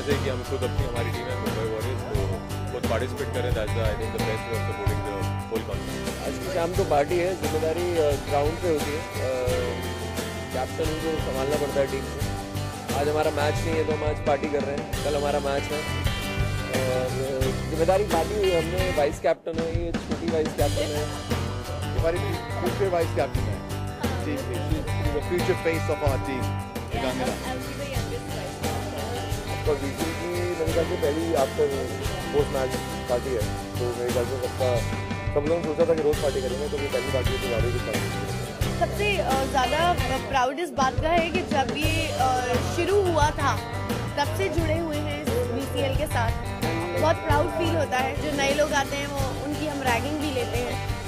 है कि हम खुद अपनी हमारी टीम है मुंबई वॉरियर्स, तो खुद पार्टिसिपेट करें। That's I think the best way of supporting the whole conference. आज की शाम तो पार्टी है, जिम्मेदारी ग्राउंड पे होती है, कैप्टन को संभालना पड़ता है टीम को। आज हमारा मैच नहीं है तो हम आज पार्टी कर रहे हैं, कल हमारा मैच है और जिम्मेदारी बांटी हुई। हमने वाइस कैप्टन है, ये छोटी वाइस कैप्टन है, हमारी फ्यूचर वाइस कैप्टन है टीम की, the future face of our team गांगना। आपका वीकेंड की मेरे ख्याल से पहली आफ्टर पोस्ट मैच पार्टी है, तो मेरे ख्याल से सब लोगों ने सोचा था कि रोज़ पार्टी करेंगे, तो ये पहली पार्टी है तो ज़्यादा की पार्टी। सबसे ज़्यादा प्राउड इस बात का है कि जब ये शुरू हुआ था तब से जुड़े हुए हैं इस VCL के साथ। बहुत प्राउड फील होता है। जो नए लोग आते हैं वो उनकी हम रैगिंग भी लेते हैं।